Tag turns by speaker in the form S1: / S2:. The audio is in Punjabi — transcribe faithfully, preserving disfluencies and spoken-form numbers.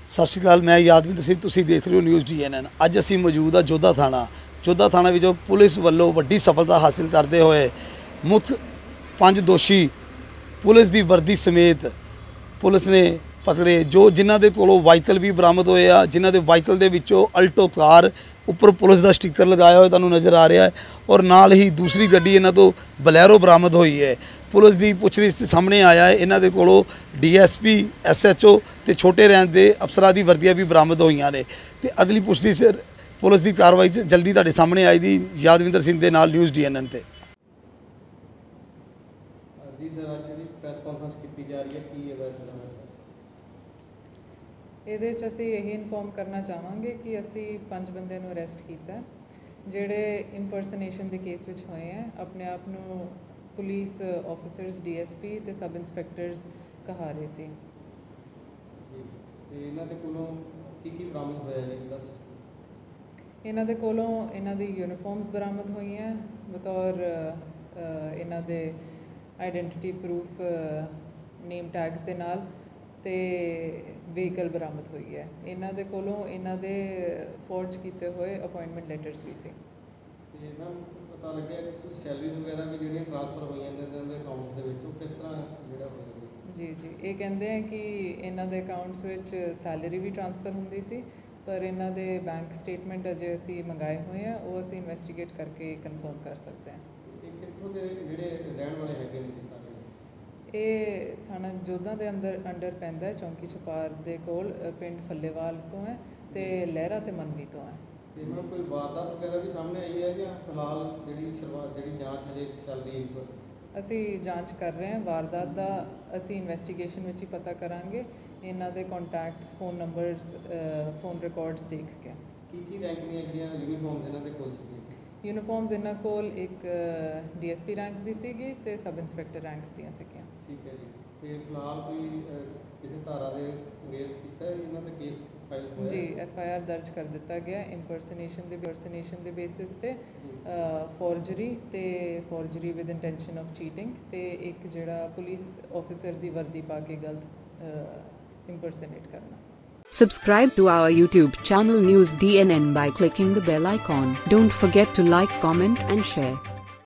S1: ਸਤਿ ਸ਼੍ਰੀ ਅਕਾਲ। मैं यादविंदर सिंह, ਤੁਸੀਂ देख रहे हो न्यूज़ डी एन एन। ਅੱਜ ਅਸੀਂ ਮੌਜੂਦ ਆ ਜੋਧਾ ਥਾਣਾ। ਜੋਧਾ ਥਾਣਾ ਵਿੱਚੋਂ ਪੁਲਿਸ ਵੱਲੋਂ ਵੱਡੀ ਸਫਲਤਾ ਹਾਸਿਲ ਕਰਦੇ ਹੋਏ ਮੁੱਖ ਪੰਜ ਦੋਸ਼ੀ ਪੁਲਿਸ ਦੀ ਵਰਦੀ ਸਮੇਤ ਪੁਲਿਸ ਨੇ ਪਕੜੇ, ਜੋ ਜਿਨ੍ਹਾਂ ਦੇ ਕੋਲੋਂ ਵਾਹੀਕਲ ਵੀ ਬਰਾਮਦ ਹੋਏ ਆ, ਜਿਨ੍ਹਾਂ ਦੇ ਵਾਹੀਕਲ ਦੇ ਵਿੱਚੋਂ ਅਲਟੋ ਕਾਰ ਉੱਪਰ ਪੁਲਿਸ ਦਾ ਸਟicker ਲਗਾਇਆ ਹੋਇਆ ਤੁਹਾਨੂੰ ਨਜ਼ਰ ਆ ਰਿਹਾ ਹੈ, ਔਰ ਨਾਲ ਹੀ ਦੂਸਰੀ ਗੱਡੀ ਇਹਨਾਂ ਤੋਂ ਬਲੈਰੋ ਬਰਾਮਦ ਹੋਈ ਹੈ। ਪੁਲਿਸ ਦੀ ਪੁੱਛਗਿੱਛ ਸਾਹਮਣੇ ਆਇਆ ਹੈ ਇਹਨਾਂ ਦੇ ਕੋਲੋਂ D S P S H O ਤੇ ਛੋਟੇ ਰੈਂਕ ਦੇ ਅਫਸਰਾਂ ਦੀ ਵਰਦੀਆਂ ਵੀ ਬਰਾਮਦ ਹੋਈਆਂ ਨੇ ਤੇ ਅਗਲੀ ਪੁੱਛਗਿੱਛ ਪੁਲਿਸ ਦੀ ਕਾਰਵਾਈ ਜਲਦੀ ਤੁਹਾਡੇ ਸਾਹਮਣੇ ਆਈ ਦੀ। ਯਾਦਵਿੰਦਰ ਸਿੰਘ ਦੇ ਨਾਲ ਨਿਊਜ਼ ਡੀ ਐਨ ਐਨ ਤੇ।
S2: ਜੀ ਸਰ, ਅੱਜ ਦੀ ਪ੍ਰੈਸ ਕਾਨਫਰੰਸ ਕੀਤੀ ਜਾ ਰਹੀ ਹੈ, ਕੀ ਹੈਗਾ
S3: ਇਹਦੇ 'ਚ ਅਸੀਂ ਇਹੀ ਇਨਫੋਰਮ ਕਰਨਾ ਚਾਹਾਂਗੇ ਕਿ ਅਸੀਂ ਪੰਜ ਬੰਦਿਆਂ ਨੂੰ ਅਰੈਸਟ ਕੀਤਾ ਜਿਹੜੇ ਇੰਪਰਸਨੇਸ਼ਨ ਦੇ ਕੇਸ ਵਿੱਚ ਹੋਏ ਹੈ। ਆਪਣੇ ਆਪ ਨੂੰ police officers, D S P ਤੇ ਸਬ ਇੰਸਪੈਕਟਰਸ ਕਹਾ ਰਹੇ ਸੀ
S2: ਜੀ। ਤੇ ਇਹਨਾਂ ਦੇ ਕੋਲੋਂ ਕੀ ਕੀ ਬਰਾਮਦ ਹੋਇਆ ਜੀ? ਬਸ
S3: ਇਹਨਾਂ ਦੇ ਕੋਲੋਂ ਇਹਨਾਂ ਦੀ ਯੂਨੀਫਾਰਮਸ ਬਰਾਮਦ ਹੋਈਆਂ ਬਤੌਰ ਇਹਨਾਂ ਦੇ ਆਈਡੈਂਟੀਟੀ ਪ੍ਰੂਫ ਨੇਮ ਟੈਗਸ ਦੇ ਨਾਲ, ਤੇ ਵਹੀਕਲ ਬਰਾਮਦ ਹੋਈ ਹੈ। ਇਹਨਾਂ ਦੇ ਕੋਲੋਂ ਇਹਨਾਂ ਦੇ ਫੋਰਜ ਕੀਤੇ ਹੋਏ ਅਪਾਇੰਟਮੈਂਟ ਲੈਟਰਸ ਵੀ ਸੀ।
S2: ਤੇ ਇਹਨਾਂ ਨੂੰ ਪਤਾ ਲੱਗਿਆ ਕਿ ਕੋਈ ਸੈਲਰੀਜ਼ ਵਗੈਰਾ ਵੀ ਜਿਹੜੀਆਂ ਟ੍ਰਾਂਸਫਰ ਹੋਈਆਂ ਨੇ ਇਹਨਾਂ ਦੇ ਅਕਾਊਂਟਸ ਦੇ ਵਿੱਚ, ਉਹ ਕਿਸ ਤਰ੍ਹਾਂ ਜਿਹੜਾ ਹੋਇਆ
S3: ਜੀ ਜੀ ਇਹ ਕਹਿੰਦੇ ਆ ਕਿ ਇਹਨਾਂ ਦੇ ਅਕਾਊਂਟਸ ਵਿੱਚ ਸੈਲਰੀ ਵੀ ਟ੍ਰਾਂਸਫਰ ਹੁੰਦੀ ਸੀ, ਪਰ ਇਹਨਾਂ ਦੇ ਬੈਂਕ ਸਟੇਟਮੈਂਟ ਅਜੇ ਅਸੀਂ ਮੰਗਾਏ ਹੋਏ ਆ, ਉਹ ਅਸੀਂ ਇਨਵੈਸਟੀਗੇਟ ਕਰਕੇ ਕਨਫਰਮ ਕਰ ਸਕਦੇ ਹਾਂ।
S2: ਇਹ ਕਿੱਥੋਂ ਦੇ ਜਿਹੜੇ ਰਹਿਣ ਵਾਲੇ ਹੈਗੇ ਨੇ ਸਾਰੇ?
S3: ਇਹ ਥਾਣਾ ਜੋਧਾ ਦੇ ਅੰਦਰ ਅੰਡਰ ਪੈਂਦਾ ਹੈ, ਚੌਂਕੀ ਛਪਾਰ ਦੇ ਕੋਲ, ਪਿੰਡ ਫੱਲੇਵਾਲ ਤੋਂ ਹੈ ਤੇ ਲਹਿਰਾ ਤੇ ਮਨਵੀ ਤੋਂ ਹੈ।
S2: ਤੇ ਇਹਨਾਂ ਕੋਈ ਵਾਰਦਾਤ ਵਗੈਰਾ ਵੀ ਸਾਹਮਣੇ ਆਈ ਹੈ ਜਾਂ ਫਿਲਹਾਲ ਜਿਹੜੀ ਸ਼ੁਰੂਆਤ ਜਿਹੜੀ ਜਾਂਚ ਹਜੇ ਚੱਲ ਰਹੀ ਹੈ?
S3: ਅਸੀਂ ਜਾਂਚ ਕਰ ਰਹੇ ਹਾਂ। ਵਾਰਦਾਤ ਦਾ ਅਸੀਂ ਇਨਵੈਸਟੀਗੇਸ਼ਨ ਵਿੱਚ ਹੀ ਪਤਾ ਕਰਾਂਗੇ, ਇਹਨਾਂ ਦੇ contacts, phone numbers, phone records ਦੇਖ ਕੇ।
S2: ਕੀ ਕੀ ਰੈਂਕ ਦੀਆਂ ਜਿਹੜੀਆਂ ਯੂਨੀਫਾਰਮਸ ਇਹਨਾਂ ਦੇ ਕੋਲ ਸੀਗੀਆਂ?
S3: ਯੂਨੀਫਾਰਮਸ ਇਹਨਾਂ ਕੋਲ ਇੱਕ ਡੀ ਐਸ ਪੀ ਰੈਂਕ ਦੀ ਸੀਗੀ ਤੇ ਸਬ ਇੰਸਪੈਕਟਰ ਰੈਂਕਸ ਦੀਆਂ ਸੀਗੀਆਂ।
S2: ਠੀਕ ਹੈ ਜੀ। ਤੇ ਫਿਲਹਾਲ ਕੋਈ ਕਿਸੇ ਧਾਰਾ ਦੇ ਅੰਗੇਜ ਕੀਤਾ ਹੈ ਇਹਨਾਂ ਦਾ ਕੇਸ ਫਾਈਲ ਹੋਇਆ?
S3: ਜੀ, ਐਫ ਆਈ ਆਰ ਦਰਜ ਕਰ ਦਿੱਤਾ ਗਿਆ ਇੰਪਰਸਨੇਸ਼ਨ ਦੇ ਇੰਪਰਸਨੇਸ਼ਨ ਦੇ ਬੇਸਿਸ ਤੇ, ਫੋਰਜਰੀ ਤੇ forgery with intention of cheating, ਤੇ ਇੱਕ ਜਿਹੜਾ ਪੁਲਿਸ ਆਫਿਸਰ ਦੀ ਵਰਦੀ ਪਾ ਕੇ ਗਲਤ ਇੰਪਰਸਨੇਟ ਕਰਨਾ।
S4: Subscribe to our YouTube channel News D N N by clicking the bell icon. Don't forget to like, comment and share.